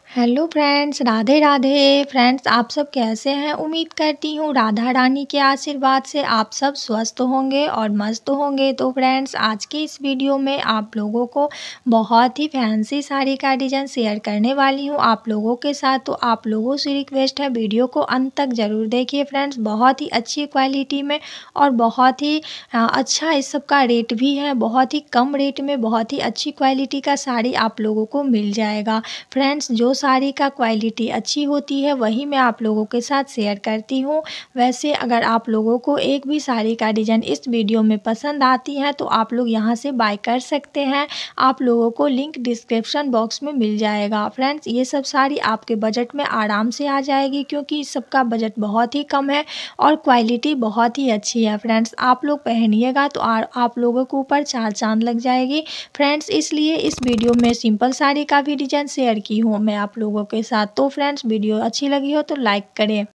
Hello friends, Radhe Radhe. Friends, आप सब कैसे हैं? उम्मीद करती हूँ राधा रानी के आशीर्वाद से आप सब स्वस्थ होंगे और मस्त होंगे। तो फ्रेंड्स, आज की इस वीडियो में आप लोगों को बहुत ही फैंसी साड़ी का डिज़ाइन शेयर करने वाली हूँ आप लोगों के साथ। तो आप लोगों से रिक्वेस्ट है, वीडियो को अंत तक ज़रूर देखिए फ्रेंड्स। बहुत ही अच्छी क्वालिटी में और बहुत ही अच्छा इस सब का रेट भी है। बहुत ही कम रेट में बहुत ही अच्छी क्वालिटी का साड़ी आप लोगों को मिल जाएगा। फ्रेंड्स, जो साड़ी का क्वालिटी अच्छी होती है वही मैं आप लोगों के साथ शेयर करती हूँ। वैसे अगर आप लोगों को एक भी साड़ी का डिज़ाइन इस वीडियो में पसंद आती है तो आप लोग यहाँ से बाय कर सकते हैं। आप लोगों को लिंक डिस्क्रिप्शन बॉक्स में मिल जाएगा। फ्रेंड्स, ये सब साड़ी आपके बजट में आराम से आ जाएगी क्योंकि इस सब का बजट बहुत ही कम है और क्वालिटी बहुत ही अच्छी है। फ्रेंड्स, आप लोग पहनिएगा तो आप लोगों के ऊपर चार चाँद लग जाएगी। फ्रेंड्स, इसलिए इस वीडियो में सिंपल साड़ी का भी डिज़ाइन शेयर की हूँ मैं आप लोगों के साथ। तो फ्रेंड्स, वीडियो अच्छी लगी हो तो लाइक करें।